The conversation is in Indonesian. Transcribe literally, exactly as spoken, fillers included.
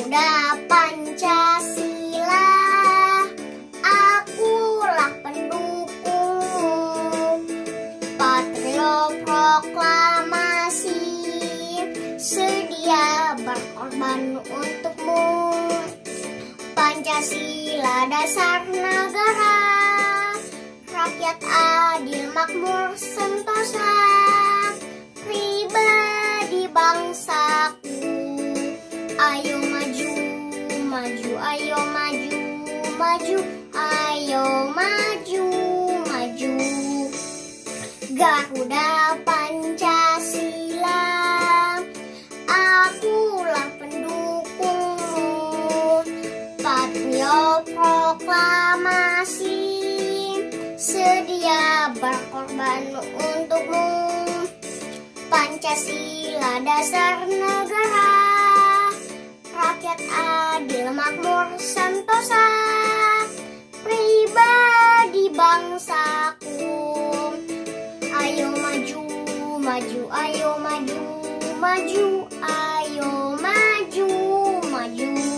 Garuda Pancasila, akulah pendukung. Patriot proklamasi, sedia berkorban untukmu. Pancasila dasar negara, rakyat adil makmur sentosa, pribadi bangsaku. Ayo maju, maju, ayo maju, maju, ayo maju, maju. Garuda Pancasila, akulah pendukungmu. Patriot proklamasi, sedia berkorban untukmu. Pancasila dasar negara, rakyat adil makmur sentosa, pribadi bangsaku. Ayo maju, maju, ayo maju, maju, ayo maju, maju.